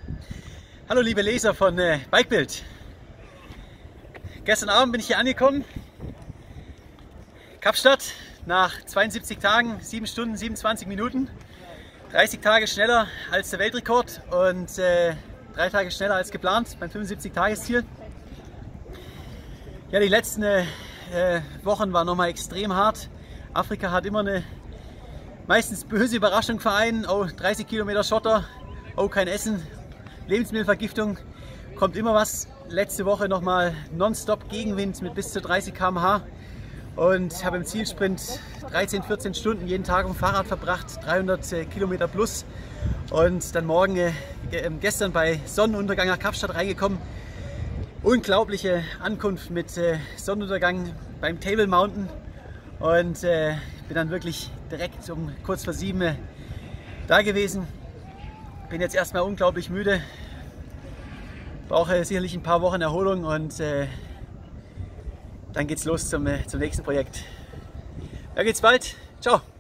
Hallo liebe Leser von Bikebild. Gestern Abend bin ich hier angekommen, Kapstadt, nach 72 Tagen, 7 Stunden, 27 Minuten, 30 Tage schneller als der Weltrekord und 3 Tage schneller als geplant beim 75-Tages-Ziel. Ja, die letzten Wochen waren nochmal extrem hart. Afrika hat immer eine meistens böse Überraschung für einen. Oh, 30 Kilometer Schotter, oh, kein Essen, Lebensmittelvergiftung, kommt immer was. Letzte Woche nochmal nonstop Gegenwind mit bis zu 30 km/h und habe im Zielsprint 13, 14 Stunden jeden Tag auf dem Fahrrad verbracht, 300 Kilometer plus, und dann gestern bei Sonnenuntergang nach Kapstadt reingekommen. Unglaubliche Ankunft mit Sonnenuntergang beim Table Mountain und bin dann wirklich direkt um kurz vor 7 da gewesen. Bin jetzt erstmal unglaublich müde, brauche sicherlich ein paar Wochen Erholung und dann geht's los zum nächsten Projekt. Da geht's bald. Ciao!